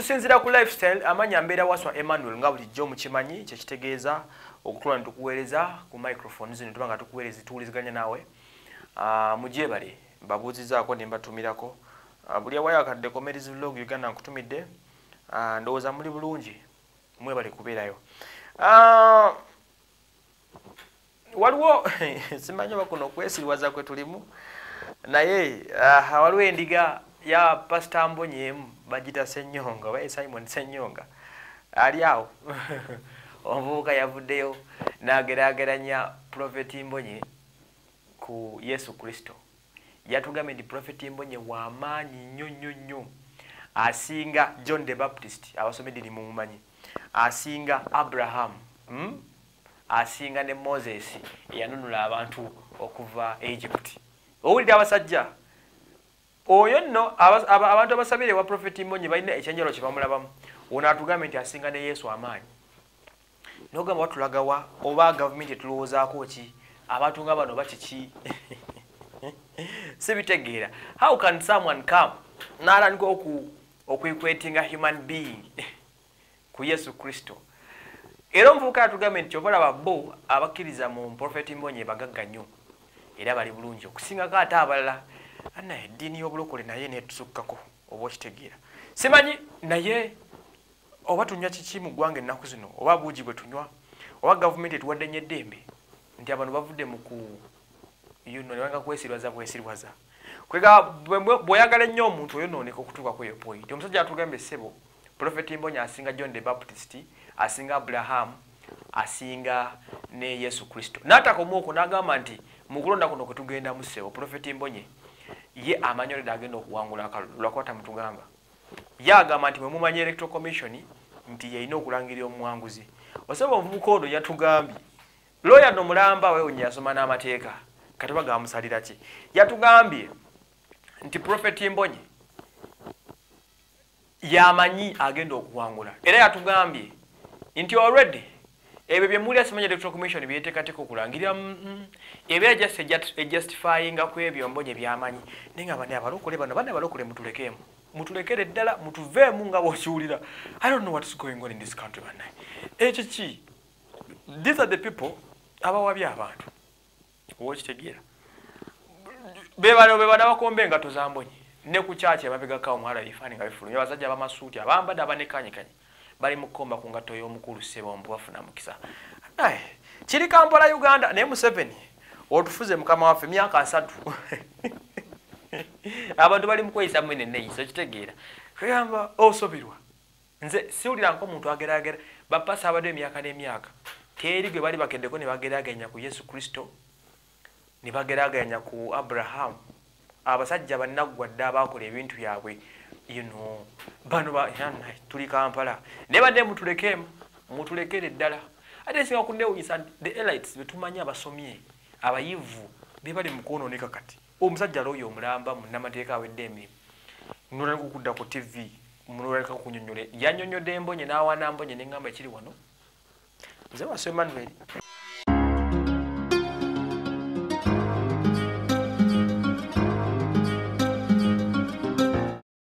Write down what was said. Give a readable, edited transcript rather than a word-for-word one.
Okusinzira ku lifestyle amanya mbeera waswa Emmanuel nga bulijjo mukimanyi kye kitegeeza okutula ntukuweereza ku microphone zino tubanga tukuweereza tuwuliziganya naawe mujebale babuuzizaako ne mbatumirako buli awayo akadde Comedies Vlog Uganda nkutumidde ndowooza muli bulungi mwebale kubeerayo waliwo simanyi oba kuno okwesiriwaza kwe tulimu naye waliwo endiga ya Pastor Mbonye bagita Ssenyonga oba Simon Ssenyonga ali awo omuvubuka yavuddeyo n'ageraageranya Prophet Mbonye ku Yesu Kristo yatugambye nti Prophet Mbonye w'amaanyi nnyo asinga John the Baptist abasomedde ni mumumanyi asinga Abraham asinga ne Moses eyanunula abantu okuva Egypt owulira abasajja oyo nno abantu abasabire wa Prophet Mbonye balina ekyenjalo kye bamulabamu ono atugambye nti asinga ne Yesu amaanyi nogamba watulagawa oba gavumenti etulowoozaako ki abantu nga bano bakiki sibitegeera how can someone come n'alandika okwequating a human being ku Yesu Kristo era omuvubuka atugambye nti kyobalaba bo abakkiriza mu Prophet Mbonye bagagga nnyo era bali bulungi okusingako ate abalala ana eddiini y'obulokole naye netusukkako oba okitegeera simanyi naye oba tunywa kiki mu ggwanga ennaku zino oba buugi bwe tunywa oba gavumenti etuwadde nnyo eddembe nti abantu bavudde mu ku newanga kwesirwaza kwega bw'oyagala ennyo omuntu oyo nooneka okutuuka kweyo point omusajja atugambye ssebo Prophet Mbonye asinga John the Baptist asinga Abraham asinga ne Yesu Kristo n'atakomu okwo n'agamba nti mu kulonda kuno kwe tugenda mu ssebo Prophet Mbonye ye amanyole agenda okuwangula akalulu lwakwata mutugamba ye agamba nti mwe mumanyi Electoral Commission nti yeyina okulangirira omuwanguzi osaba omuvubuka ono yatugambye looya no mulamba wewonye yasoma n'amateeka katoba gamusalira ki yatugambye nti Prophet Mbonye yamanyi agenda okuwangula era yatugambye nti already ebyo bye muli asimanya Electoral Commission byeteekateeka okulangirira ebeera justifying ku ebyo Mbonye byamanyi naye nga bane abalokole bano bane abalokole mutulekeemu mutulekere ddala mutuveemu nga bw'okiwulira I don't know what is going on in this country bana ekyo ki these are the people abawabya abantu owokitegeera bebana bakombe engato za Mbonye ne ku kyaki ababegakawo omuwala bifaani nga bifulumya abasajja abamasuuti abambadde abanekanyikanye bali mu kukomba ku ngatto y'omukulu Ssebombo bafuna mukisa kiri Kampala Uganda naye Museveni otufuze mukama waffe myaka 3 abantu bali mu kweyisa mwene neeyisa okitegeera kugamba osobirwa nze siwulira nk'omuntu ageragera bapasa abadde emyaka n'emyaka teri gwe bali bakeddeko ne bageraganya ku Yesu Kristo ne bageraganya ku Abraham abasajja bannaggwadde abakola ebintu byabwe bano tuli Kampala ne badde mutulekere ddala ate singa kunneewunyisa the elites betumanyi abasomye abayivu be bali mu kwonooneka kati omusajja looyo omulamba munnamateeka awedde emirimu noleka okudda ku TV munoleka kunyonyole yanyonyodde Mbonye n'awaana Mbonye ne ngamba ekiri wano nze waso Emmanuel